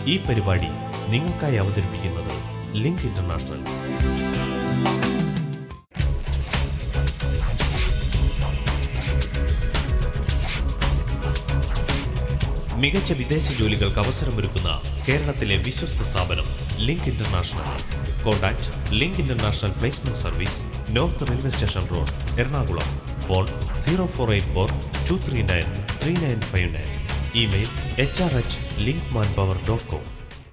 ഈ പരിപാടി നിങ്ങൾക്കായി അവതരിപ്പിക്കുന്നത് ലിങ്ക് ഇന്റർനാഷണൽ. മികച്ച വിദേശ ജോലികൾക്ക് അവസരമൊരുക്കുന്ന കേരളത്തിലെ വിശ്വസ്ത സ്ഥാപനം link international. Contact link international placement service, north railway station road, Ernakulam. Phone 0484-239-3959. Email hr@linkmanpower.com.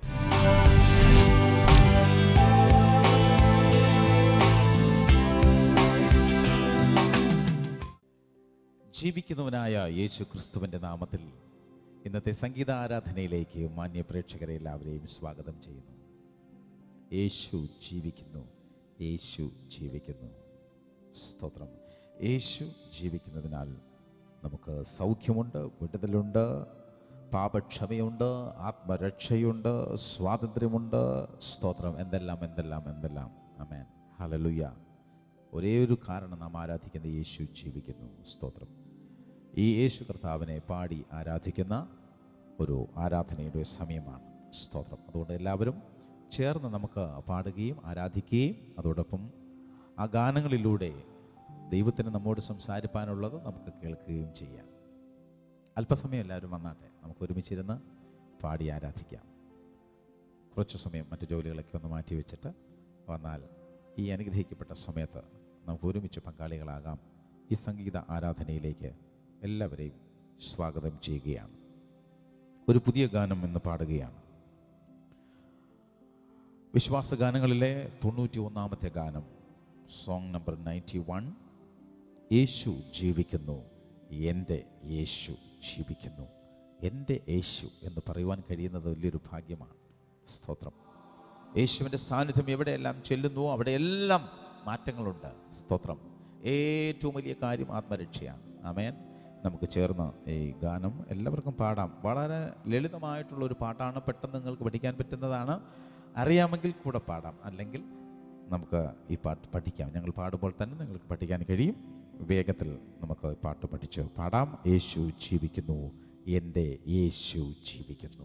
ജീവിക്കുന്നവനായ യേശു ക്രിസ്തുവിൻ്റെ നാമത്തിൽ ഇന്നത്തെ സംഗീത ആരാധനയിലേക്ക് മാന്യ പ്രേക്ഷകരെ എല്ലാവരെയും സ്വാഗതം ചെയ്യുന്നു. യേശു ജീവിക്കുന്നു, യേശു ജീവിക്കുന്നു. സ്തോത്രം. യേശു ജീവിക്കുന്നതിനാൽ നമുക്ക് സൗഖ്യമുണ്ട്, വിടുതലുണ്ട്, പാപക്ഷമയുണ്ട്, ആത്മരക്ഷയുണ്ട്, സ്വാതന്ത്ര്യമുണ്ട്. സ്തോത്രം. എന്തെല്ലാം എന്തെല്ലാം എന്തെല്ലാം. ആമേൻ. ഹല്ലേലൂയ. ഒരേ ഒരു കാരണം നാം ആരാധിക്കുന്ന യേശു ജീവിക്കുന്നു. സ്തോത്രം. ഈ യേശു കർത്താവിനെ പാടി ആരാധിക്കുന്ന ഒരു ആരാധനയുടെ സമയമാണ്. സ്തോത്രം. അതുകൊണ്ട് എല്ലാവരും ചേർന്ന് നമുക്ക് പാടുകയും ആരാധിക്കുകയും അതോടൊപ്പം ആ ഗാനങ്ങളിലൂടെ ദൈവത്തിന് നമ്മോട് സംസാരിപ്പാനുള്ളത് നമുക്ക് കേൾക്കുകയും ചെയ്യാം. അല്പസമയം എല്ലാവരും വന്നാട്ടെ, നമുക്ക് ഒരുമിച്ചിരുന്ന് പാടി ആരാധിക്കാം. കുറച്ച് സമയം മറ്റു ജോലികളൊക്കെ ഒന്ന് മാറ്റി വെച്ചിട്ട് വന്നാൽ ഈ അനുഗ്രഹിക്കപ്പെട്ട സമയത്ത് നമുക്ക് ഒരുമിച്ച് പങ്കാളികളാകാം. ഈ സംഗീത ആരാധനയിലേക്ക് എല്ലാവരെയും സ്വാഗതം ചെയ്യുകയാണ്. ഒരു പുതിയ ഗാനം ഇന്ന് പാടുകയാണ്. വിശ്വാസഗാനങ്ങളിലെ 91-ാമത്തെ ഗാനം, സോങ് നമ്പർ 91. യേശു ജീവിക്കുന്നു, എൻ്റെ യേശു ജീവിക്കുന്നു. എൻ്റെ യേശു എന്ന് പറയുവാൻ കഴിയുന്നത് വലിയൊരു ഭാഗ്യമാണ്. സ്തോത്രം. യേശുവിൻ്റെ സാന്നിധ്യം എവിടെയെല്ലാം ചെല്ലുന്നു അവിടെയെല്ലാം മാറ്റങ്ങളുണ്ട്. സ്തോത്രം. ഏറ്റവും വലിയ കാര്യം ആത്മരക്ഷയാണ്. ആമേൻ. നമുക്ക് ചേർന്ന് ഈ ഗാനം എല്ലാവർക്കും പാടാം. വളരെ ലളിതമായിട്ടുള്ളൊരു പാട്ടാണ്, പെട്ടെന്ന് നിങ്ങൾക്ക് പഠിക്കാൻ പറ്റുന്നതാണ്. അറിയാമെങ്കിൽ കൂടെ പാടാം, അല്ലെങ്കിൽ നമുക്ക് ഈ പാട്ട് പഠിക്കാം. ഞങ്ങൾ പാടുമ്പോൾ തന്നെ നിങ്ങൾക്ക് പഠിക്കാൻ കഴിയും. വേഗത്തിൽ നമുക്ക് പാട്ട് പഠിച്ച് പാടാം. യേശു ജീവിക്കുന്നു, എൻ്റെ യേശു ജീവിക്കുന്നു.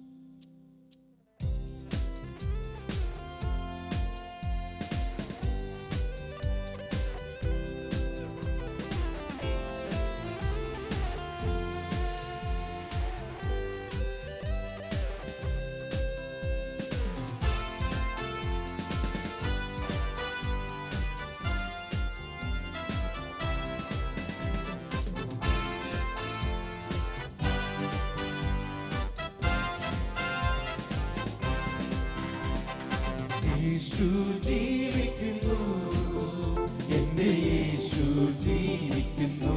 യേശു ജീവിക്കുന്നു, എൻ്റെ യേശു ജീവിക്കുന്നു.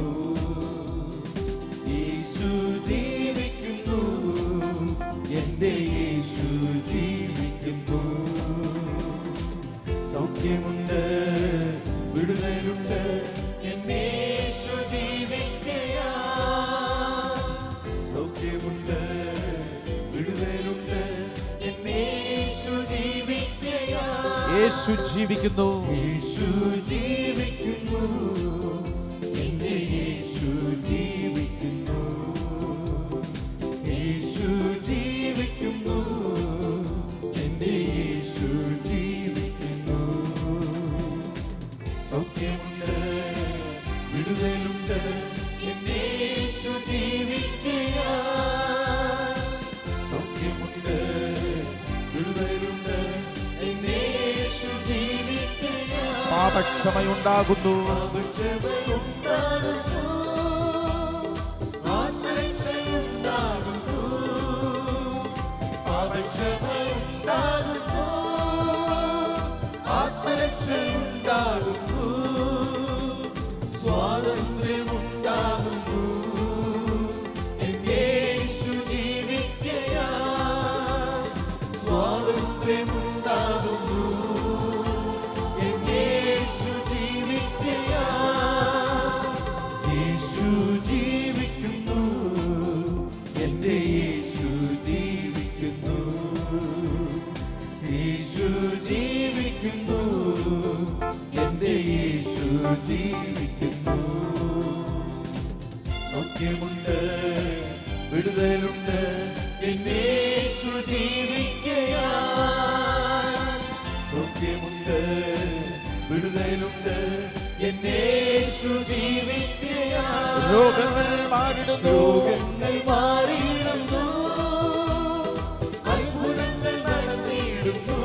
യേശു ജീവിക്കുന്നു, എൻ്റെ യേശു ജീവിക്കുന്നു. സൗഖ്യമുണ്ട്, വിടുതലുണ്ട്, എൻ്റെ യേശു ജീവിക്കയാ. സൗഖ്യമുണ്ട്, വിടുതലുണ്ട്, എൻ്റെ യേശു ജീവിക്കയാ. യേശു ജീവിക്കുന്നു, യേശു ജീവിക്കുന്നു, എൻ്റെ യേശു ജീവിക്കുന്നു. യേശു ജീവിക്കുന്നു, എൻ്റെ യേശു ജീവിക്കുന്നു. സൗഖ്യമുണ്ട്, വിടുതലുണ്ട്, എൻ്റെ യേശു ജീവിക്കയാ. സൗഖ്യമുണ്ട്, വിടുതലുണ്ട്, എൻ്റെ യേശു ജീവിക്കയാ. പാപക്ഷമയുണ്ടാകുന്നു, പാപക്ഷമയുണ്ടാകുന്നു, ആത്മരക്ഷയുണ്ടാകുന്നു. പാപക്ഷമയുണ്ടാകുന്നു, ആത്മരക്ഷയുണ്ടാകുന്നു. സ്വാതന്ത്ര്യമുണ്ടാകുന്നു, എൻ്റെ യേശു ജീവിക്കയാ. സ്വാതന്ത്ര്യമുണ്ടാകുന്നു, എൻ്റെ യേശു ജീവിക്കയാ. ജീവിക്കയാൽ സൗഖ്യമുണ്ട്, വിടുതലുണ്ട്, എന്നേശു ജീവിക്കയാൽ രോഗങ്ങൾ മാറിടുന്നു, രോഗങ്ങൾ മാറിയിടുന്നു, അത്ഭുതങ്ങൾ നടത്തിയിടുന്നു,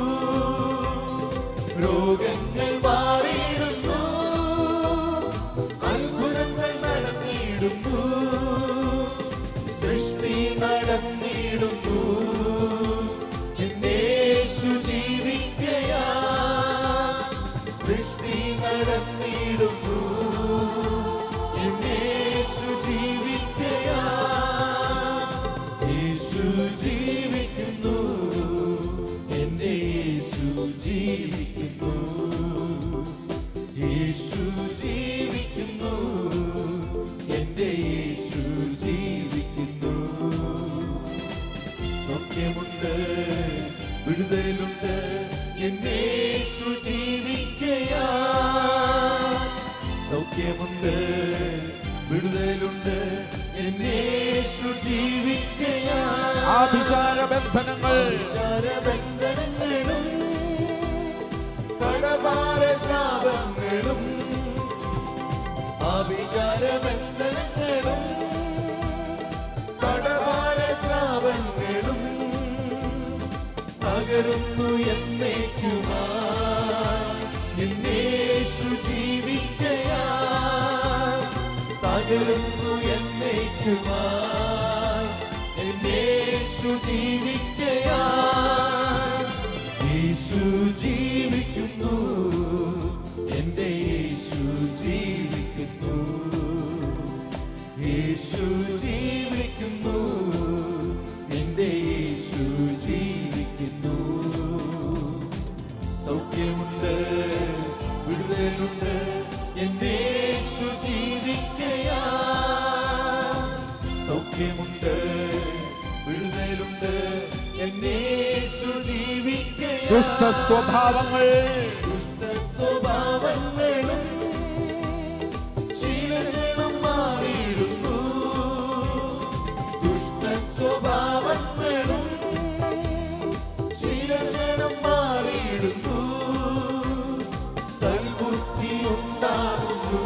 രോഗങ്ങൾ മാറിയിടുന്നു, അത്ഭുതങ്ങൾ നടത്തിയിടുന്നു, സൃഷ്ടി നടത്തിയിടുന്നു, എന്നേശു ജീവിക്കയാൽ സൃഷ്ടി നടത്തിയിടുന്നു, എന്നേശു ജീവിക്കയാൽ യേശു ജീവിക്കുന്നു, എന്റെ യേശു ജീവിക്കുന്നു, യേശു ജീവിക്കുന്നു, എന്റെ യേശു ജീവിക്കുന്നു. സൗഖ്യമുണ്ട്, വിടുതലുണ്ട്, എന്നേശു ജീവിക്കയാൽ സൗഖ്യമുണ്ട്, വിടുതലുണ്ട്, എന്നേശു ജീവിക്കയാൽ ആഭിചാരബന്ധനങ്ങളും കടഭാര ശാപങ്ങളും ആഭിചാരബന്ധനങ്ങളും കടഭാര ശാപങ്ങളും തകരുന്നു എന്നേക്കുമായി, എന്നേശു ജീവിക്കയാൽ തകരുന്നു എന്നേക്കുമായി, എന്നേശു ജീവിക്കയാൽ യേശു ജീവിക്കുന്നു, എന്റെ യേശു ജീവിക്കുന്നു, യേശു ജീവിക്കുന്നു, എന്റെ യേശു ജീവിക്കുന്നു. സൗഖ്യമുണ്ട്, വിടുതലുണ്ട്, എന്നേശു ജീവിക്കയാൽ സൗഖ്യമുണ്ട്, വിടുതലുണ്ട്, എന്നേശു ജീവിക്കയാൽ ദുഷ്ടസ്വഭാവങ്ങൾ ദുഷ്ടസ്വഭാവങ്ങളും ശീലങ്ങളും മാറിയിടുന്നു, ദുഷ്ടസ്വഭാവങ്ങളും ശീലങ്ങളും മാറിയിടുന്നു, സൽബുദ്ധി ഉണ്ടാകുന്നു,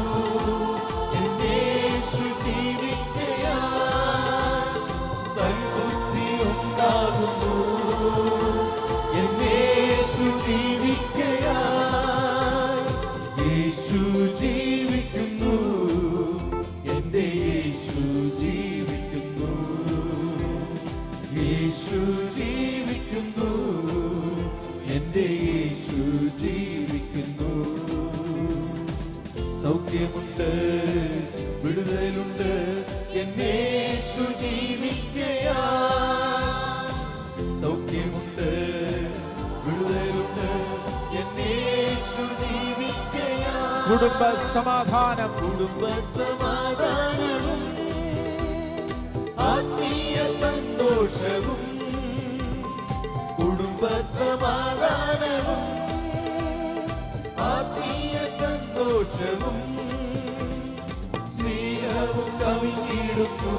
എന്നേശു ജീവിക്കയാൽ സൽബുദ്ധി ഉണ്ടാകുന്നു, എന്നേശു ജീവിക്കയാൽ യേശു ജീവിക്കുന്നു, എന്റെ യേശു ജീവിക്കുന്നു, യേശു ജീവിക്കുന്നു, എന്റെ യേശു ജീവിക്കുന്നു. സൗഖ്യമുണ്ട്, വിടുതലുണ്ട്, എന്നേശു ജീവിക്കയാൽ സൗഖ്യമുണ്ട്, വിടുതലുണ്ട്, എന്നേശു ജീവിക്കയാൽ കുടുംബ സമാധാനം കുടുംബ സമാധാനവും ആത്മീയ സന്തോഷവും കുടുംബ സമാധാനവും ആത്മീയ സന്തോഷവും സ്നേഹവും കവിഞ്ഞിടുന്നു,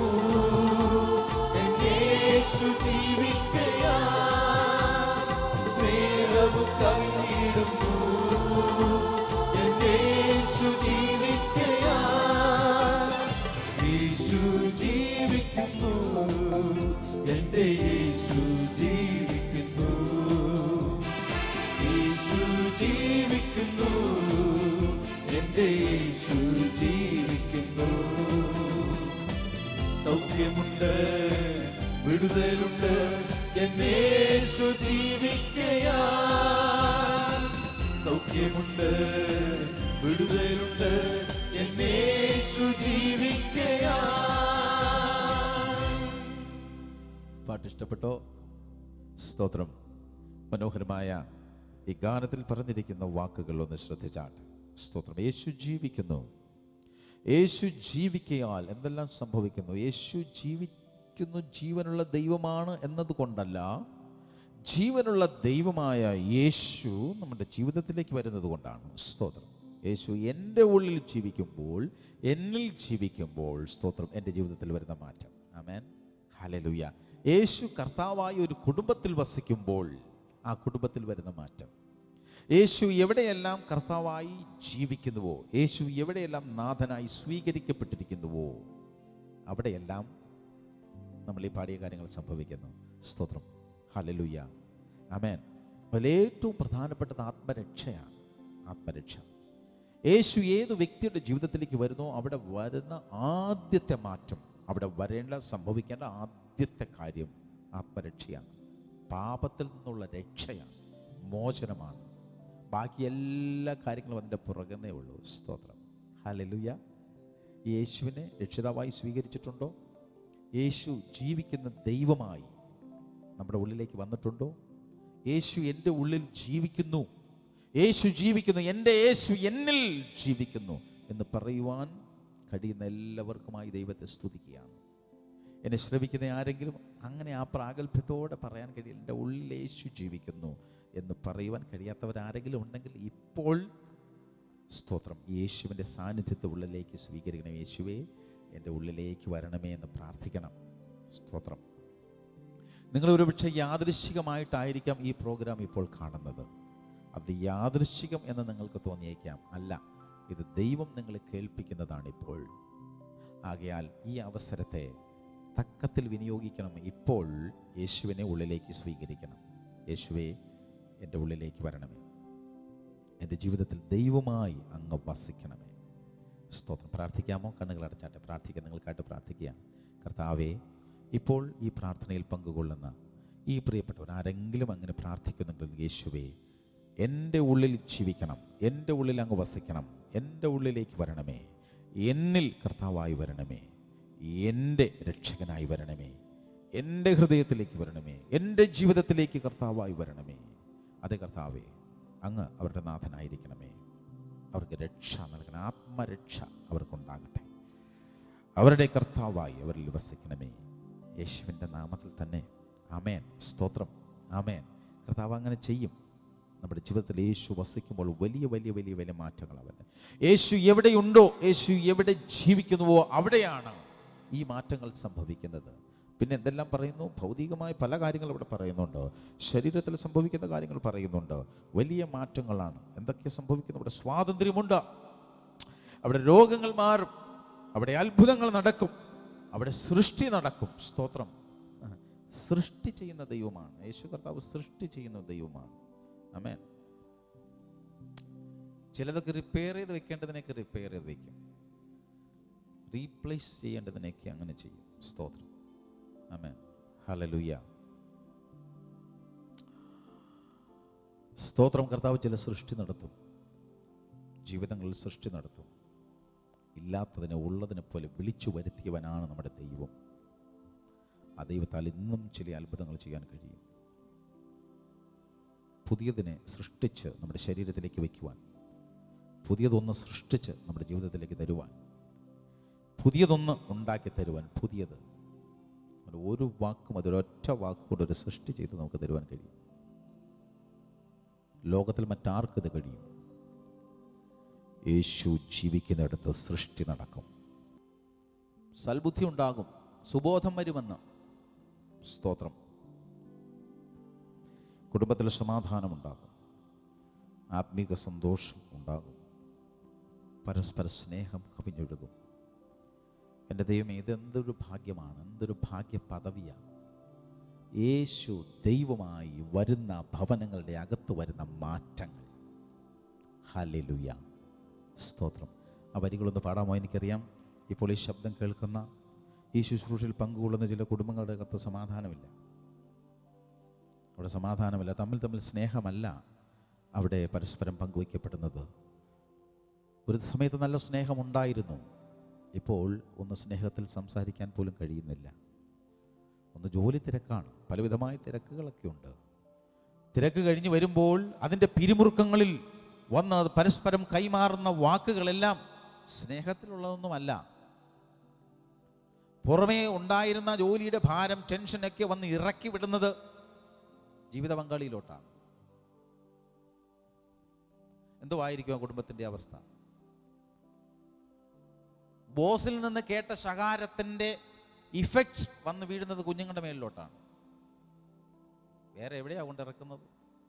എന്നേശു ജീവിക്കയാൽ സ്നേഹവും കവിഞ്ഞിടുന്നു, എന്നേശു ജീവിക്കയാൽ യേശു ജീവിക്കുന്നു, എന്റെ യേശു ജീവിക്കുന്നു, യേശു ജീവിക്കുന്നു, എന്റെ യേശു ജീവിക്കുന്നു. സൗഖ്യമുണ്ട്, വിടുതലുണ്ട്, എന്നേശു ജീവിക്കയാൽ സൗഖ്യമുണ്ട്, വിടുതലുണ്ട്, എന്നേശു ജീവിക്കയാൽ. പാട്ട് ഇഷ്ടപ്പെട്ടോ? സ്തോത്രം. മനോഹരമായ ഈ ഗാനത്തിൽ പറഞ്ഞിരിക്കുന്ന വാക്കുകൾ ഒന്ന് ശ്രദ്ധിച്ചാട്ടെ. സ്തോത്രം. യേശു ജീവിക്കുന്നു. യേശു ജീവിക്കയാൽ എന്തെല്ലാം സംഭവിക്കുന്നു? യേശു ജീവിക്കുന്നു, ജീവനുള്ള ദൈവമാണ് എന്നതുകൊണ്ടല്ല, ജീവനുള്ള ദൈവമായ യേശു നമ്മുടെ ജീവിതത്തിലേക്ക് വരുന്നത് കൊണ്ടാണ്. സ്തോത്രം. യേശു എൻ്റെ ഉള്ളിൽ ജീവിക്കുമ്പോൾ, എന്നിൽ ജീവിക്കുമ്പോൾ, സ്തോത്രം, എൻ്റെ ജീവിതത്തിൽ വരുന്ന മാറ്റം. ആമേൻ, ഹല്ലേലൂയ. യേശു കർത്താവായി ഒരു കുടുംബത്തിൽ വസിക്കുമ്പോൾ ആ കുടുംബത്തിൽ വരുന്ന മാറ്റം, യേശു എവിടെയെല്ലാം കർത്താവായി ജീവിക്കുന്നുവോ, യേശു എവിടെയെല്ലാം നാഥനായി സ്വീകരിക്കപ്പെട്ടിരിക്കുന്നുവോ, അവിടെയെല്ലാം നമ്മൾ ഈ പാടിയ കാര്യങ്ങൾ സംഭവിക്കുന്നു. സ്തോത്രം, ഹല്ലേലൂയ, ആമേൻ. അതിലേറ്റവും പ്രധാനപ്പെട്ടത് ആത്മരക്ഷയാണ്. ആത്മരക്ഷ. യേശു ഏത് വ്യക്തിയുടെ ജീവിതത്തിലേക്ക് വരുന്നോ അവിടെ വരുന്ന ആദ്യത്തെ മാറ്റം, അവിടെ സംഭവിക്കേണ്ട ആദ്യത്തെ കാര്യം ആത്മരക്ഷയാണ്. പാപത്തിൽ നിന്നുള്ള രക്ഷയാണ്, മോചനമാണ്. ബാക്കി എല്ലാ കാര്യങ്ങളും അതിൻ്റെ പുറകുന്നേ ഉള്ളൂ. സ്തോത്രം, ഹല്ലേലൂയ. യേശുവിനെ രക്ഷിതാവായി സ്വീകരിച്ചിട്ടുണ്ടോ? യേശു ജീവിക്കുന്ന ദൈവമായി നമ്മുടെ ഉള്ളിലേക്ക് വന്നിട്ടുണ്ടോ? യേശു എൻ്റെ ഉള്ളിൽ ജീവിക്കുന്നു, യേശു ജീവിക്കുന്നു, എൻ്റെ യേശു എന്നിൽ ജീവിക്കുന്നു എന്ന് പറയുവാൻ കഴിയുന്ന എല്ലാവർക്കുമായി ദൈവത്തെ സ്തുതിക്കുകയാണ്. എന്നെ ശ്രവിക്കുന്ന ആരെങ്കിലും അങ്ങനെ ആ പ്രാഗൽഭ്യത്തോടെ പറയാൻ കഴിയില്ല, എൻ്റെ ഉള്ളിൽ യേശു ജീവിക്കുന്നു എന്ന് പറയുവാൻ കഴിയാത്തവരാരെങ്കിലും ഉണ്ടെങ്കിൽ ഇപ്പോൾ സ്തോത്രം, യേശുവിൻ്റെ സാന്നിധ്യത്തെ ഉള്ളിലേക്ക് സ്വീകരിക്കണം. യേശുവേ, എൻ്റെ ഉള്ളിലേക്ക് വരണമേ എന്ന് പ്രാർത്ഥിക്കണം. സ്തോത്രം. നിങ്ങൾ ഒരുപക്ഷെ യാദൃശ്ചികമായിട്ടായിരിക്കാം ഈ പ്രോഗ്രാം ഇപ്പോൾ കാണുന്നത്. അത് യാദൃശ്ചികം എന്ന് നിങ്ങൾക്ക് തോന്നിയേക്കാം. അല്ല, ഇത് ദൈവം നിങ്ങളെ കേൾപ്പിക്കുന്നതാണ് ഇപ്പോൾ. ആകയാൽ ഈ അവസരത്തെ തക്കത്തിൽ വിനിയോഗിക്കണം. ഇപ്പോൾ യേശുവിനെ ഉള്ളിലേക്ക് സ്വീകരിക്കണം. യേശുവേ, എൻ്റെ ഉള്ളിലേക്ക് വരണമേ, എൻ്റെ ജീവിതത്തിൽ ദൈവമായി അങ്ങ് വസിക്കണമേ. സ്തോത്രം. പ്രാർത്ഥിക്കാമോ? കണ്ണുകൾ അടച്ചാട്ടെ പ്രാർത്ഥിക്കാം. നിങ്ങൾക്കായിട്ട് പ്രാർത്ഥിക്കുകയാണ്. കർത്താവേ, ഇപ്പോൾ ഈ പ്രാർത്ഥനയിൽ പങ്കുകൊള്ളുന്ന ഈ പ്രിയപ്പെട്ടവർ ആരെങ്കിലും അങ്ങനെ പ്രാർത്ഥിക്കുന്നുണ്ടെങ്കിൽ യേശുവേ, എൻ്റെ ഉള്ളിൽ ജീവിക്കണം, എൻ്റെ ഉള്ളിൽ അങ്ങ് വസിക്കണം, എൻ്റെ ഉള്ളിലേക്ക് വരണമേ, എന്നിൽ കർത്താവായി വരണമേ, എൻ്റെ രക്ഷകനായി വരണമേ, എൻ്റെ ഹൃദയത്തിലേക്ക് വരണമേ, എൻ്റെ ജീവിതത്തിലേക്ക് കർത്താവായി വരണമേ. അതെ കർത്താവേ, അങ്ങ് അവരുടെ നാഥനായിരിക്കണമേ. അവർക്ക് രക്ഷ നൽകണം, ആത്മരക്ഷ അവർക്കുണ്ടാകട്ടെ. അവരുടെ കർത്താവായി അവരിൽ വസിക്കണമേ, യേശുവിൻ്റെ നാമത്തിൽ തന്നെ. ആമേൻ. സ്തോത്രം, ആമേൻ. കർത്താവ് അങ്ങനെ ചെയ്യും. നമ്മുടെ ജീവിതത്തിൽ യേശു വസിക്കുമ്പോൾ വലിയ വലിയ വലിയ വലിയ മാറ്റങ്ങൾ അവരുടെ. യേശു എവിടെയുണ്ടോ, യേശു എവിടെ ജീവിക്കുന്നുവോ അവിടെയാണ് ഈ മാറ്റങ്ങൾ സംഭവിക്കുന്നത്. പിന്നെ എന്തെല്ലാം പറയുന്നു? ഭൗതികമായ പല കാര്യങ്ങൾ ഇവിടെ പറയുന്നുണ്ട്, ശരീരത്തിൽ സംഭവിക്കുന്ന കാര്യങ്ങൾ പറയുന്നുണ്ട്. വലിയ മാറ്റങ്ങളാണ്. എന്തൊക്കെ സംഭവിക്കുന്നു? അവിടെ സ്വാതന്ത്ര്യമുണ്ട്, അവിടെ രോഗങ്ങൾ മാറും, അവിടെ അത്ഭുതങ്ങൾ നടക്കും, അവിടെ സൃഷ്ടി നടക്കും. സ്തോത്രം. സൃഷ്ടി ചെയ്യുന്ന ദൈവമാണ് യേശു കർത്താവ്. സൃഷ്ടി ചെയ്യുന്ന ദൈവമാണ്. ആമേൻ. ചിലതൊക്കെ റിപ്പയർ ചെയ്ത് വെക്കേണ്ടതിനൊക്കെ റിപ്പയർ ചെയ്ത് വെക്കും, റീപ്ലേസ് ചെയ്യേണ്ടതിനൊക്കെ അങ്ങനെ ചെയ്യും. സ്തോത്രം, ആമേൻ. ഹല്ലേലൂയ, സ്തോത്രം. കർത്താവ് ചില സൃഷ്ടി നടത്തും, ജീവിതങ്ങളിൽ സൃഷ്ടി നടത്തും. ഇല്ലാത്തതിനെ ഉള്ളതിനെ പോലെ വിളിച്ചു വരുത്തിയവനാണ് നമ്മുടെ ദൈവം. ആ ദൈവത്താൽ ഇന്നും ചില അത്ഭുതങ്ങൾ ചെയ്യാൻ കഴിയും. പുതിയതിനെ സൃഷ്ടിച്ച് നമ്മുടെ ശരീരത്തിലേക്ക് വയ്ക്കുവാൻ, പുതിയതൊന്ന് സൃഷ്ടിച്ച് നമ്മുടെ ജീവിതത്തിലേക്ക് തരുവാൻ, പുതിയതൊന്ന് ഉണ്ടാക്കി തരുവാൻ, പുതിയത് ഒരു വാക്കും അതൊരൊറ്റ വാക്കുകൊണ്ട് ഒരു സൃഷ്ടി ചെയ്ത് നമുക്ക് തരുവാൻ കഴിയും. ലോകത്തിൽ മറ്റാർക്കും ഇത് കഴിയും. യേശു ജീവിക്കുന്നിടത്ത് സൃഷ്ടി നടക്കും. സൽബുദ്ധി ഉണ്ടാകും, സുബോധം വരുമെന്ന്. സ്തോത്രം. കുടുംബത്തിൽ സമാധാനമുണ്ടാകും, ആത്മീക സന്തോഷം ഉണ്ടാകും, പരസ്പര സ്നേഹം കവിഞ്ഞൊഴുകും. എൻ്റെ ദൈവമേ, ഇതെന്തൊരു ഭാഗ്യമാണ്, എന്തൊരു ഭാഗ്യ പദവിയാണ്. യേശു ദൈവമായി വരുന്ന ഭവനങ്ങളുടെ അകത്ത് വരുന്ന മാറ്റങ്ങൾ. ഹല്ലേലൂയ, സ്തോത്രം. ആ വരികളൊന്ന് പാടാമോ? എനിക്കറിയാം ഇപ്പോൾ ഈ ശബ്ദം കേൾക്കുന്ന, ഈ ശുശ്രൂഷയിൽ പങ്കുകൊള്ളുന്ന ചില കുടുംബങ്ങളുടെ അകത്ത് സമാധാനമില്ല. അവിടെ സമാധാനമില്ല, തമ്മിൽ തമ്മിൽ സ്നേഹമല്ല അവിടെ പരസ്പരം പങ്കുവയ്ക്കപ്പെടുന്നത്. ഒരു സമയത്ത് നല്ല സ്നേഹമുണ്ടായിരുന്നു, ഇപ്പോൾ ഒന്ന് സ്നേഹത്തിൽ സംസാരിക്കാൻ പോലും കഴിയുന്നില്ല. ഒന്ന് ജോലി തിരക്കാണ്, പലവിധമായ തിരക്കുകളൊക്കെ ഉണ്ട്. തിരക്ക് കഴിഞ്ഞ് വരുമ്പോൾ അതിൻ്റെ പിരിമുറുക്കങ്ങളിൽ വന്ന് പരസ്പരം കൈമാറുന്ന വാക്കുകളെല്ലാം സ്നേഹത്തിലുള്ളതൊന്നുമല്ല. പുറമേ ഉണ്ടായിരുന്ന ജോലിയുടെ ഭാരം, ടെൻഷനൊക്കെ വന്ന് ഇറക്കി വിടുന്നത് ജീവിത പങ്കാളിയിലോട്ടാണ്. എന്തോ ആയിരിക്കും ആ കുടുംബത്തിൻ്റെ അവസ്ഥ? ബോസിൽ നിന്ന് കേട്ട ശകാരത്തിൻ്റെ ഇഫക്റ്റ് വന്ന് വീഴുന്നത് കുഞ്ഞുങ്ങളുടെ മേലിലോട്ടാണ്. വേറെ എവിടെയാ കൊണ്ടിറക്കുന്നത്?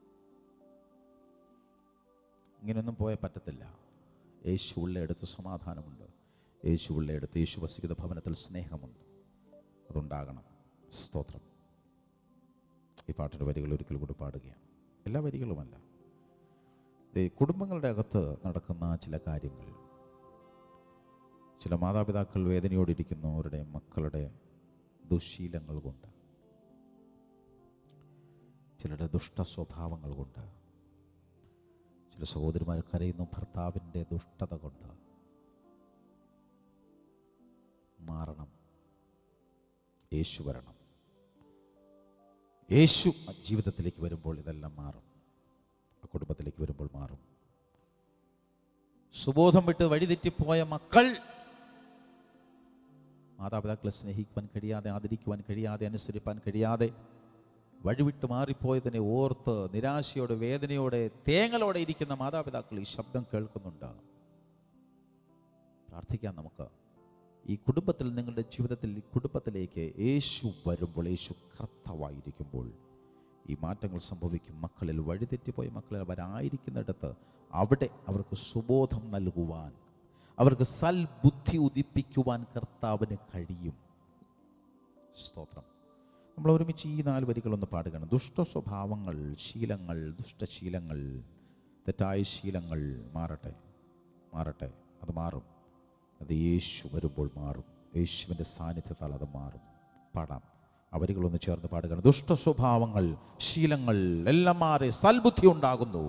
ഇങ്ങനെയൊന്നും പോയാൽ പറ്റത്തില്ല. യേശു ഉള്ളയിടത്ത് സമാധാനമുണ്ട്. യേശു ഉള്ളയിടത്ത്, യേശു വസിക്കുന്ന ഭവനത്തിൽ സ്നേഹമുണ്ട്. അതുണ്ടാകണം. സ്തോത്രം. ഈ പാട്ടിൻ്റെ വരികൾ ഒരിക്കൽ കൂടി പാടുകയാണ്. എല്ലാ വരികളുമല്ല, കുടുംബങ്ങളുടെ അകത്ത് നടക്കുന്ന ചില കാര്യങ്ങൾ. ചില മാതാപിതാക്കൾ വേദനയോടിരിക്കുന്നു അവരുടെ മക്കളുടെ ദുശീലങ്ങൾ കൊണ്ട്, ചിലരുടെ ദുഷ്ട സ്വഭാവങ്ങൾ കൊണ്ട്. ചില സഹോദരിമാർ കരയുന്നു ഭർത്താവിൻ്റെ ദുഷ്ടത കൊണ്ട്. മാറണം. യേശു വരണം. യേശു ജീവിതത്തിലേക്ക് വരുമ്പോൾ ഇതെല്ലാം മാറും. കുടുംബത്തിലേക്ക് വരുമ്പോൾ മാറും. സുബോധം വിട്ട് വഴിതെറ്റിപ്പോയ മക്കൾ, മാതാപിതാക്കളെ സ്നേഹിക്കുവാൻ കഴിയാതെ, ആദരിക്കുവാൻ കഴിയാതെ, അനുസരിപ്പാൻ കഴിയാതെ വഴിവിട്ട് മാറിപ്പോയതിനെ ഓർത്ത് നിരാശയോടെ, വേദനയോടെ, തേങ്ങലോടെ ഇരിക്കുന്ന മാതാപിതാക്കൾ ഈ ശബ്ദം കേൾക്കുന്നുണ്ട്. പ്രാർത്ഥിക്കാം നമുക്ക്. ഈ കുടുംബത്തിൽ, നിങ്ങളുടെ ജീവിതത്തിൽ ഈ കുടുംബത്തിലേക്ക് യേശു വരുമ്പോൾ, യേശു കർത്താവായിരിക്കുമ്പോൾ ഈ മാറ്റങ്ങൾ സംഭവിക്കും. മക്കളിൽ വഴിതെറ്റിപ്പോയ മക്കളിൽ അവരായിരിക്കുന്നിടത്ത് അവിടെ അവർക്ക് സുബോധം നൽകുവാൻ, അവർക്ക് സൽബുദ്ധി ഉദിപ്പിക്കുവാൻ കർത്താവിന് കഴിയും. സ്തോത്രം. നമ്മൾ ഒരുമിച്ച് ഈ 4 വരികളൊന്ന് പാടുകയാണ്. ദുഷ്ട സ്വഭാവങ്ങൾ, ശീലങ്ങൾ, ദുഷ്ടശീലങ്ങൾ, തെറ്റായ ശീലങ്ങൾ മാറട്ടെ, മാറട്ടെ. അത് മാറും. അത് യേശു വരുമ്പോൾ മാറും. യേശുവിൻ്റെ സാന്നിധ്യത്താൽ അത് മാറും. പാടാം. അവരികളൊന്ന് ചേർന്ന് പാടുകയാണ്. ദുഷ്ട സ്വഭാവങ്ങൾ, ശീലങ്ങൾ എല്ലാം മാറി സൽബുദ്ധി ഉണ്ടാകുന്നു.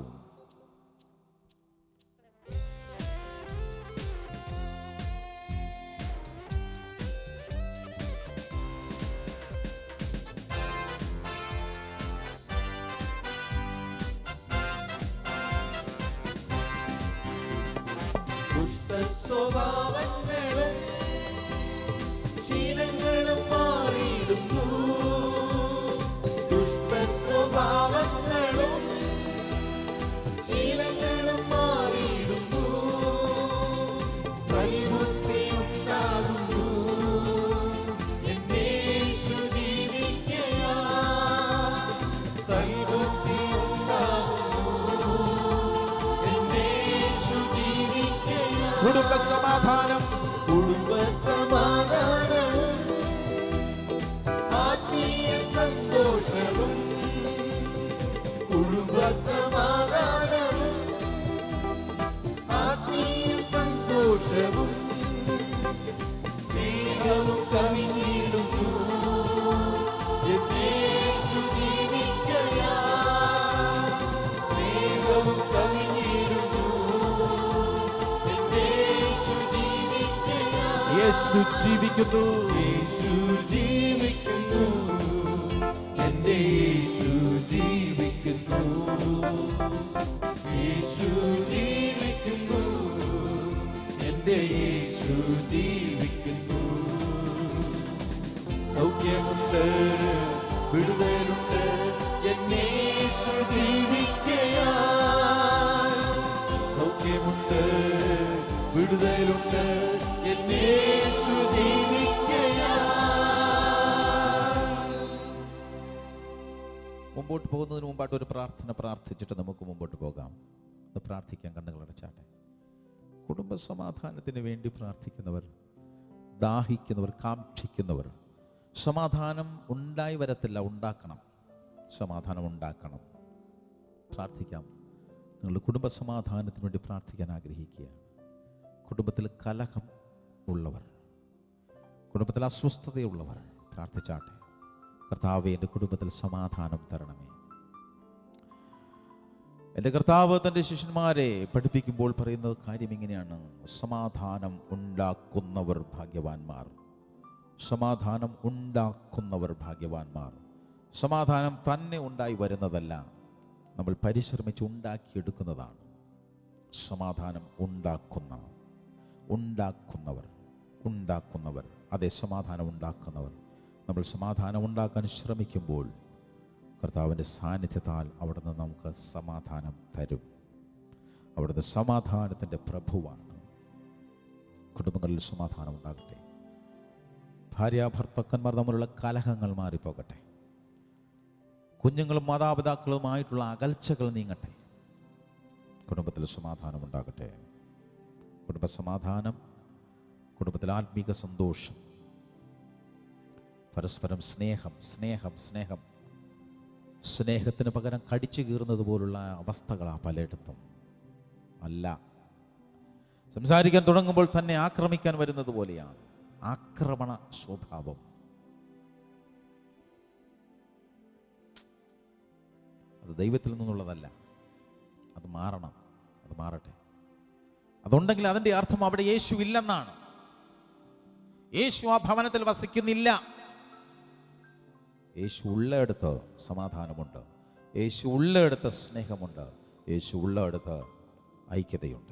സ്വഭാവങ്ങളും ശീലങ്ങളും മാറിയിടുന്നു. ദുഷ്ട സ്വഭാവങ്ങളും ശീലങ്ങളും മാറിയിടുന്നു. സൽബുദ്ധി ഉണ്ടാകുന്നു. എന്നേശു ജീവിക്കയാ. സൽബുദ്ധി ഉണ്ടാകുന്നു. എന്നേശു ജീവിക്കയാ. കുടുംബ സമാധാനം, കുടുംബ സമാധാനവും ആത്മീയ സന്തോഷവും. കുടുംബ സമാധാനവും ആത്മീയ സന്തോഷവും. സ്നേഹവും കവിഞ്ഞിടുന്നു. യേശു ജീവിക്കയാ. സ്നേഹവും കവിഞ്ഞിടുന്നു. യേശു ജീവിക്കുന്നു. യേശു ജീവിക്കുന്നു. എൻ്റെ യേശു ജീവിക്കുന്നു. യേശു ജീവിക്കുന്നു. എൻ്റെ യേശു ജീവിക്കുന്നു. സൗഖ്യമുണ്ട്, വിടുതലുണ്ട്. എൻ്റെ യേശു ജീവിക്കയാ. സൗഖ്യമുണ്ട്, വിടുതലുണ്ട്. എന്നേശു ജീവിക്കയാ. മുമ്പോട്ട് പോകുന്നതിന് മുമ്പായിട്ട് ഒരു പ്രാർത്ഥന പ്രാർത്ഥിച്ചിട്ട് നമുക്ക് മുമ്പോട്ട് പോകാം. അത് പ്രാർത്ഥിക്കാൻ കണ്ണുകളടച്ചാട്ടെ. കുടുംബ സമാധാനത്തിന് വേണ്ടി പ്രാർത്ഥിക്കുന്നവർ, ദാഹിക്കുന്നവർ, കാക്ഷിക്കുന്നവർ, സമാധാനം ഉണ്ടായി വരത്തില്ല, ഉണ്ടാക്കണം. സമാധാനം ഉണ്ടാക്കണം. പ്രാർത്ഥിക്കാം. നിങ്ങൾ കുടുംബ സമാധാനത്തിന് വേണ്ടി പ്രാർത്ഥിക്കാൻ ആഗ്രഹിക്കുക. കുടുംബത്തിൽ കലഹം ഉള്ളവർ, കുടുംബത്തിൽ അസ്വസ്ഥതയുള്ളവർ പ്രാർത്ഥിച്ചാട്ടെ. കർത്താവേ, എൻ്റെ കുടുംബത്തിൽ സമാധാനം തരണമേ. എൻ്റെ കർത്താവ് തൻ്റെ ശിഷ്യന്മാരെ പഠിപ്പിക്കുമ്പോൾ പറയുന്ന കാര്യം ഇങ്ങനെയാണ്: സമാധാനം ഉണ്ടാക്കുന്നവർ ഭാഗ്യവാന്മാർ. സമാധാനം ഉണ്ടാക്കുന്നവർ ഭാഗ്യവാന്മാർ. സമാധാനം തന്നെ ഉണ്ടായി വരുന്നതല്ല, നമ്മൾ പരിശ്രമിച്ച് ഉണ്ടാക്കിയെടുക്കുന്നതാണ്. സമാധാനം ഉണ്ടാക്കുന്നവർ, അതേ, സമാധാനം ഉണ്ടാക്കുന്നവർ. നമ്മൾ സമാധാനം ഉണ്ടാക്കാൻ ശ്രമിക്കുമ്പോൾ കർത്താവിൻ്റെ സാന്നിധ്യത്താൽ അവിടുന്ന് നമുക്ക് സമാധാനം തരും. അവിടുന്ന് സമാധാനത്തിൻ്റെ പ്രഭുവാണ്. കുടുംബങ്ങളിൽ സമാധാനം ഉണ്ടാകട്ടെ. ഭാര്യാഭർത്താക്കന്മാർ തമ്മിലുള്ള കലഹങ്ങൾ മാറിപ്പോകട്ടെ. കുഞ്ഞുങ്ങളും മാതാപിതാക്കളുമായിട്ടുള്ള അകൽച്ചകൾ നീങ്ങട്ടെ. കുടുംബത്തിൽ സമാധാനം ഉണ്ടാകട്ടെ. കുടുംബസമാധാനം, കുടുംബത്തിൽ ആത്മീക സന്തോഷം, പരസ്പരം സ്നേഹം സ്നേഹം സ്നേഹം. സ്നേഹത്തിന് പകരം കടിച്ചു കീറുന്നത് പോലുള്ള അവസ്ഥകളാണ് പലയിടത്തും. അല്ല, സംസാരിക്കാൻ തുടങ്ങുമ്പോൾ തന്നെ ആക്രമിക്കാൻ വരുന്നത് പോലെയാണ് ആക്രമണ സ്വഭാവം. അത് ദൈവത്തിൽ നിന്നുള്ളതല്ല. അത് മാറണം, അത് മാറട്ടെ. അതുണ്ടെങ്കിൽ അതിൻ്റെ അർത്ഥം അവിടെ യേശു ഇല്ലെന്നാണ്. യേശു ആ ഭവനത്തിൽ വസിക്കുന്നില്ല. യേശു ഉള്ളയിടത്ത് സമാധാനമുണ്ട്. യേശു ഉള്ളയിടത്ത് സ്നേഹമുണ്ട്. യേശു ഉള്ളയിടത്ത് ഐക്യതയുണ്ട്.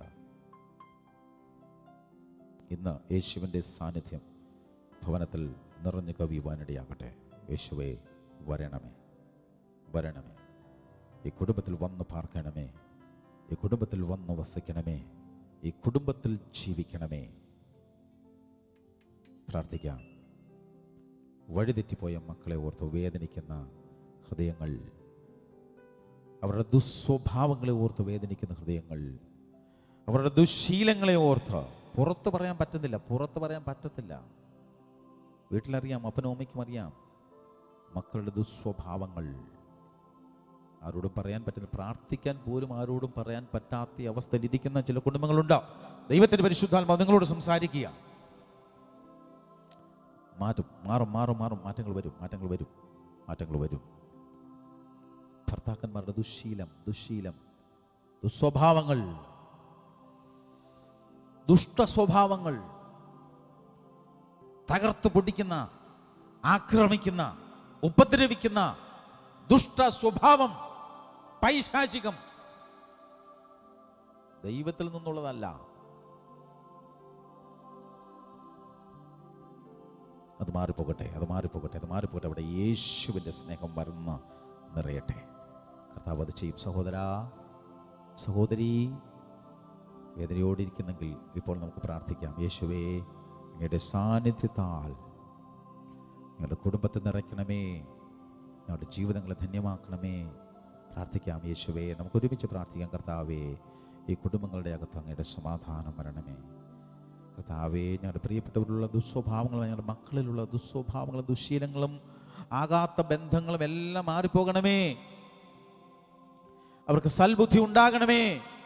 ഇന്ന് യേശുവിൻ്റെ സാന്നിധ്യം ഭവനത്തിൽ നിറഞ്ഞു കവിയുവാനിടയാകട്ടെ. യേശുവേ വരണമേ, വരണമേ. ഈ കുടുംബത്തിൽ വന്ന് പാർക്കണമേ. ഈ കുടുംബത്തിൽ വന്ന് വസിക്കണമേ. ഈ കുടുംബത്തിൽ ജീവിക്കണമേ. പ്രാർത്ഥിക്കാം. വഴിതെറ്റിപ്പോയ മക്കളെ ഓർത്ത് വേദനിക്കുന്ന ഹൃദയങ്ങൾ, അവരുടെ ദുസ്വഭാവങ്ങളെ ഓർത്ത് വേദനിക്കുന്ന ഹൃദയങ്ങൾ, അവരുടെ ദുശീലങ്ങളെ ഓർത്ത് പുറത്ത് പറയാൻ പറ്റുന്നില്ല, പുറത്ത് പറയാൻ പറ്റത്തില്ല. വീട്ടിലറിയാം, അപ്പനും അമ്മയ്ക്കും അറിയാം മക്കളുടെ ദുസ്വഭാവങ്ങൾ. ആരോടും പറയാൻ പറ്റില്ല. പ്രാർത്ഥിക്കാൻ പോലും ആരോടും പറയാൻ പറ്റാത്ത അവസ്ഥയിൽ ഇരിക്കുന്ന ചില കുടുംബങ്ങളുണ്ട്. ദൈവത്തിന്റെ പരിശുദ്ധാത്മാവ് നിങ്ങളോട് സംസാരിക്കുക. മാറും. മാറ്റങ്ങൾ വരും. ഭർത്താക്കന്മാരുടെ ദുശ്ശീലം, ദുസ്വഭാവങ്ങൾ, ദുഷ്ടസ്വഭാവങ്ങൾ, തകർത്തു പൊടിക്കുന്ന, ആക്രമിക്കുന്ന, ഉപദ്രവിക്കുന്ന ദുഷ്ട സ്വഭാവം, പൈശാചികം ദൈവത്തിൽ നിന്നുള്ളതല്ല. അത് മാറിപ്പോകട്ടെ. അവിടെ യേശുവിൻ്റെ സ്നേഹം വരുന്ന നിറയട്ടെ. കർത്താവ് അത് ചെയ്യും. സഹോദരാ, സഹോദരി, വേദനയോടിരിക്കുന്നെങ്കിൽ ഇപ്പോൾ നമുക്ക് പ്രാർത്ഥിക്കാം. യേശുവേ, അങ്ങയുടെ സാന്നിധ്യത്താൽ ഞങ്ങളുടെ കുടുംബത്തെ നിറയ്ക്കണമേ, ഞങ്ങളുടെ ജീവിതങ്ങളെ ധന്യമാക്കണമേ. പ്രാർത്ഥിക്കാം. യേശുവേ, നമുക്ക് ഒരുമിച്ച് പ്രാർത്ഥിക്കാം. കർത്താവേ, ഈ കുടുംബങ്ങളുടെ അകത്ത് അങ്ങയുടെ സമാധാനം വരണമേ. കർത്താവേ, ഞങ്ങളുടെ പ്രിയപ്പെട്ടവരിലുള്ള ദുസ്വഭാവങ്ങളും, ഞങ്ങളുടെ മക്കളിലുള്ള ദുസ്വഭാവങ്ങളും ദുശീലങ്ങളും ആകാത്ത ബന്ധങ്ങളും എല്ലാം മാറിപ്പോകണമേ. അവർക്ക് സൽബുദ്ധി ഉണ്ടാകണമേ.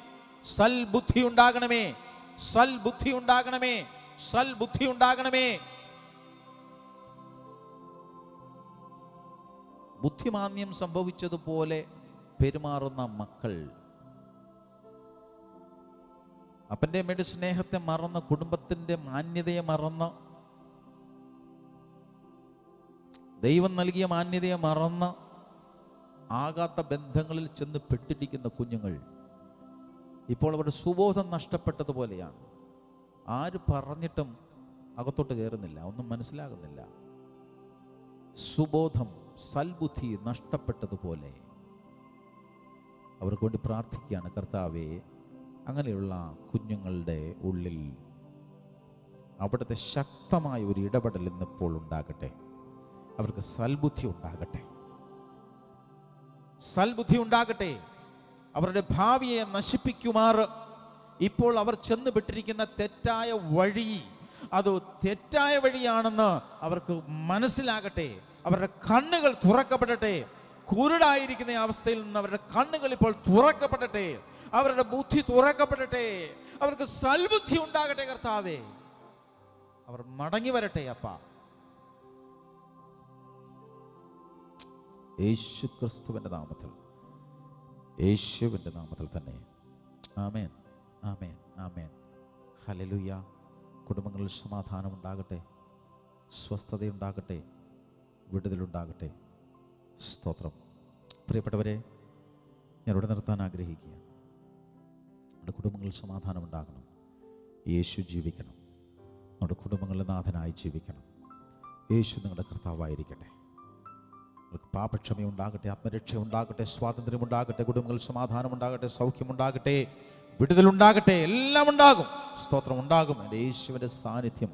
ബുദ്ധിമാന്യം സംഭവിച്ചതുപോലെ പെരുമാറുന്ന മക്കൾ, അപ്പൻ്റെ അമ്മയുടെ സ്നേഹത്തെ മറന്ന്, കുടുംബത്തിന്റെ മാന്യതയെ മറന്ന്, ദൈവം നൽകിയ മാന്യതയെ മറന്ന് ആകാത്ത ബന്ധങ്ങളിൽ ചെന്ന് പെട്ടിരിക്കുന്ന കുഞ്ഞുങ്ങൾ ഇപ്പോൾ അവരുടെ സുബോധം നഷ്ടപ്പെട്ടതുപോലെയാണ്. ആര് പറഞ്ഞിട്ടും അകത്തോട്ട് കയറുന്നില്ല, ഒന്നും മനസ്സിലാകുന്നില്ല. സുബോധം, സൽബുദ്ധി നഷ്ടപ്പെട്ടതുപോലെ അവർക്ക് വേണ്ടി പ്രാർത്ഥിക്കുകയാണ്. കർത്താവേ, അങ്ങനെയുള്ള കുഞ്ഞുങ്ങളുടെ ഉള്ളിൽ അവിടുത്തെ ശക്തമായ ഒരു ഇടപെടൽ ഇന്നിപ്പോൾ ഉണ്ടാകട്ടെ. അവർക്ക് സൽബുദ്ധി ഉണ്ടാകട്ടെ. അവരുടെ ഭാവിയെ നശിപ്പിക്കുമാർ ഇപ്പോൾ അവർ ചെന്നുപെട്ടിരിക്കുന്ന തെറ്റായ വഴി, അത് തെറ്റായ വഴിയാണെന്ന് അവർക്ക് മനസ്സിലാകട്ടെ. അവരുടെ കണ്ണുകൾ തുറക്കപ്പെടട്ടെ. കുരുടായിരിക്കുന്ന അവസ്ഥയിൽ നിന്ന് അവരുടെ കണ്ണുകൾ ഇപ്പോൾ തുറക്കപ്പെടട്ടെ. അവരുടെ ബുദ്ധി തുറക്കപ്പെടട്ടെ. അവർക്ക് സൽബുദ്ധി ഉണ്ടാകട്ടെ. കർത്താവേ, അവർ മടങ്ങി വരട്ടെ. അപ്പ യേശുക്രിസ്തുവിന്റെ നാമത്തിൽ, യേശുവിന്റെ നാമത്തിൽ തന്നെ. ആമേൻ, ആമേൻ, ആമേൻ. ഹല്ലേലൂയ. കുടുംബങ്ങളിൽ സമാധാനം ഉണ്ടാകട്ടെ, സ്വസ്ഥതയുണ്ടാകട്ടെ, വിടുതലുണ്ടാകട്ടെ. സ്തോത്രം. പ്രിയപ്പെട്ടവരെ, ഞാൻ ഇവിടെ നിർത്താൻ ആഗ്രഹിക്കുക. നമ്മുടെ കുടുംബങ്ങളിൽ സമാധാനം ഉണ്ടാകണം. യേശു ജീവിക്കണം. നമ്മുടെ കുടുംബങ്ങളിൽ നാഥനായി ജീവിക്കണം. യേശു നിങ്ങളുടെ കർത്താവായിരിക്കട്ടെ. നിങ്ങൾക്ക് പാപക്ഷമയുണ്ടാകട്ടെ, ആത്മരക്ഷ ഉണ്ടാകട്ടെ, സ്വാതന്ത്ര്യമുണ്ടാകട്ടെ, കുടുംബങ്ങളിൽ സമാധാനം ഉണ്ടാകട്ടെ, സൗഖ്യമുണ്ടാകട്ടെ, വിടുതലുണ്ടാകട്ടെ. എല്ലാം ഉണ്ടാകും. സ്തോത്രം ഉണ്ടാകും. എൻ്റെ യേശുവിൻ്റെ സാന്നിധ്യം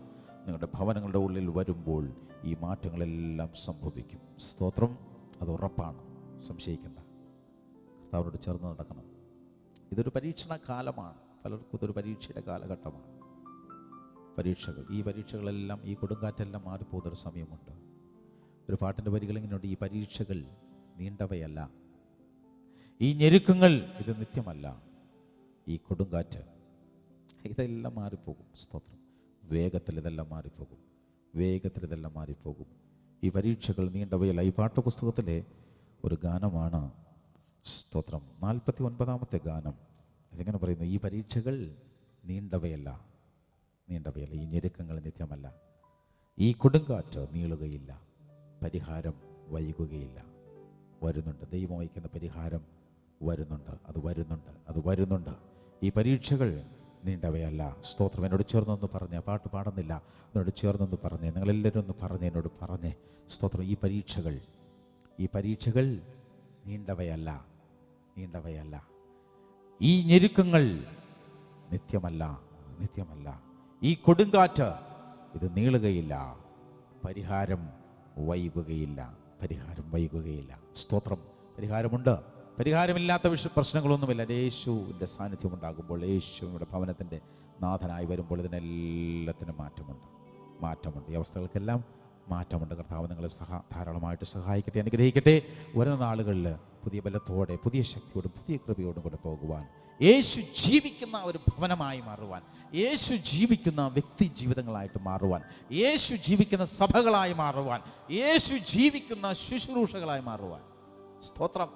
നിങ്ങളുടെ ഭവനങ്ങളുടെ ഉള്ളിൽ വരുമ്പോൾ ഈ മാറ്റങ്ങളെല്ലാം സംഭവിക്കും. സ്തോത്രം. അത് ഉറപ്പാണ്, സംശയിക്കേണ്ട. കർത്താവിനോട് ചേർന്ന് നടക്കണം. ഇതൊരു പരീക്ഷണ കാലമാണ്. പലർക്കും ഇതൊരു പരീക്ഷയുടെ കാലഘട്ടമാണ്. പരീക്ഷകൾ, ഈ പരീക്ഷകളെല്ലാം, ഈ കൊടുങ്കാറ്റെല്ലാം മാറിപ്പോകുന്നൊരു സമയമുണ്ട്. ഒരു പാട്ടിൻ്റെ വരികളിങ്ങനെയുണ്ട്: ഈ പരീക്ഷകൾ നീണ്ടവയല്ല, ഈ ഞെരുക്കങ്ങൾ ഇത് നിത്യമല്ല, ഈ കൊടുങ്കാറ്റ് ഇതെല്ലാം മാറിപ്പോകും. സ്തോത്രം. വേഗത്തിൽ ഇതെല്ലാം മാറിപ്പോകും, വേഗത്തിൽ ഇതെല്ലാം മാറിപ്പോകും. ഈ പരീക്ഷകൾ നീണ്ടവയല്ല. ഈ പാഠപുസ്തകത്തിലെ ഒരു ഗാനമാണ്. സ്തോത്രം. 49-ാമത്തെ ഗാനം. ഇതെങ്ങനെ പറയുന്നു? ഈ പരീക്ഷകൾ നീണ്ടവയല്ല, നീണ്ടവയല്ല, ഈ ഞെരുക്കങ്ങൾ നിത്യമല്ല, ഈ കൊടുങ്കാറ്റ് നീളുകയില്ല, പരിഹാരം വൈകുകയില്ല. വരുന്നുണ്ട്, ദൈവം വഹിക്കുന്ന പരിഹാരം വരുന്നുണ്ട്. അത് വരുന്നുണ്ട്, അത് വരുന്നുണ്ട്. ഈ പരീക്ഷകൾ നീണ്ടവയല്ല. സ്തോത്രം. എന്നോട് ചേർന്നൊന്ന് പറഞ്ഞേ. പാട്ട് പാടുന്നില്ല, എന്നോട് ചേർന്നൊന്ന് പറഞ്ഞേ. നിങ്ങളെല്ലാവരും ഒന്ന് പറഞ്ഞേ, എന്നോട് പറഞ്ഞേ. സ്തോത്രം. ഈ പരീക്ഷകൾ നീണ്ടവയല്ല, നീണ്ടവയല്ല, ഈ ഞെരുക്കങ്ങൾ നിത്യമല്ല, നിത്യമല്ല, ഈ കൊടുങ്കാറ്റ് ഇത് നീളുകയില്ല, പരിഹാരം വൈകുകയില്ല, പരിഹാരം വൈകുകയില്ല. സ്തോത്രം. പരിഹാരമുണ്ട്. പരിഹാരമില്ലാത്ത പ്രശ്നങ്ങളൊന്നുമില്ല. യേശുവിൻ്റെ സാന്നിധ്യം ഉണ്ടാകുമ്പോൾ, യേശുവിൻ്റെ ഭവനത്തിൻ്റെ നാഥനായി വരുമ്പോൾ ഇതിനെല്ലാത്തിനും മാറ്റമുണ്ട്. ഈ അവസ്ഥകൾക്കെല്ലാം മാറ്റമുണ്ട്. കർത്താവ് നിങ്ങളെ ധാരാളമായിട്ട് സഹായിക്കട്ടെ, അനുഗ്രഹിക്കട്ടെ. വരുന്ന നാളുകളിൽ പുതിയ ബലത്തോടെ, പുതിയ ശക്തിയോടും പുതിയ കൃപയോടും കൂടെ പോകുവാൻ, യേശു ജീവിക്കുന്ന ഒരു ഭവനമായി മാറുവാൻ, യേശു ജീവിക്കുന്ന വ്യക്തി ജീവിതങ്ങളായിട്ട് മാറുവാൻ, യേശു ജീവിക്കുന്ന സഭകളായി മാറുവാൻ, യേശു ജീവിക്കുന്ന ശുശ്രൂഷകളായി മാറുവാൻ. സ്തോത്രം.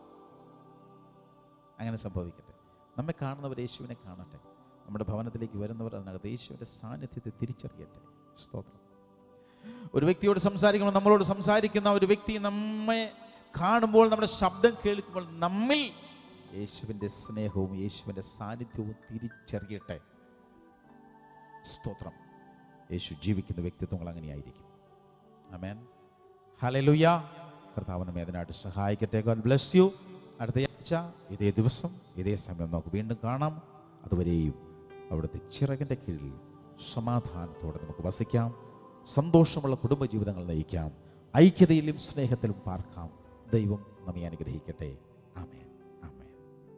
അങ്ങനെ സംഭവിക്കട്ടെ. നമ്മെ കാണുന്നവർ യേശുവിനെ കാണട്ടെ. നമ്മുടെ ഭവനത്തിലേക്ക് വരുന്നവർ അതിനകത്ത് യേശുവിൻ്റെ സാന്നിധ്യത്തെ തിരിച്ചറിയട്ടെ. സ്തോത്രം. ഒരു വ്യക്തിയോട് സംസാരിക്കുമ്പോൾ, നമ്മളോട് സംസാരിക്കുന്ന ഒരു വ്യക്തി നമ്മെ കാണുമ്പോൾ, നമ്മുടെ ശബ്ദം കേൾക്കുമ്പോൾ നമ്മിൽ യേശുവിൻ്റെ സ്നേഹവും യേശുവിൻ്റെ സാന്നിധ്യവും തിരിച്ചറിയട്ടെ. സ്തോത്രം. യേശു ജീവിക്കുന്ന വ്യക്തിത്വങ്ങൾ അങ്ങനെയായിരിക്കും. ആമേൻ. ഹല്ലേലൂയ. കർത്താവ് നമ്മെ അതിനായിട്ട് സഹായിക്കട്ടെ. God bless you. അടുത്ത ആഴ്ച ഇതേ ദിവസം ഇതേ സമയം നമുക്ക് വീണ്ടും കാണാം. അതുവരെയും അവിടുത്തെ ചിറകിൻ്റെ കീഴിൽ സമാധാനത്തോടെ നമുക്ക് വസിക്കാം. സന്തോഷമുള്ള കുടുംബജീവിതങ്ങൾ നയിക്കാം. ഐക്യതയിലും സ്നേഹത്തിലും പാർക്കാം. ദൈവം നമ്മെ അനുഗ്രഹിക്കട്ടെ. ആമേൻ. ആമേൻ.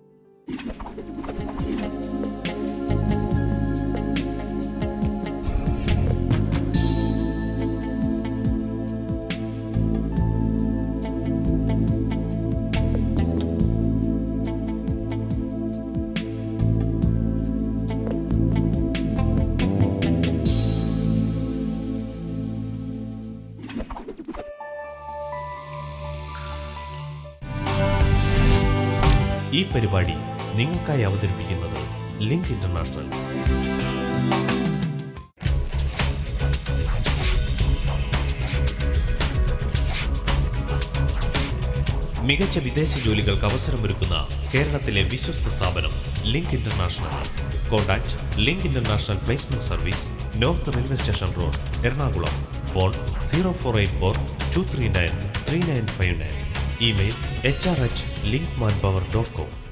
ഈ പരിപാടി നിങ്ങൾക്കായി അവതരിപ്പിക്കുന്നത് ലിങ്ക് ഇന്റർനാഷണൽ. മികച്ച വിദേശ ജോലികൾക്ക് അവസരമൊരുക്കുന്ന കേരളത്തിലെ വിശ്വസ്ത സ്ഥാപനം link international. Contact link international placement service, north railway station road, Ernakulam. Phone 0484 239 3959. Email hr@linkmanpower.com.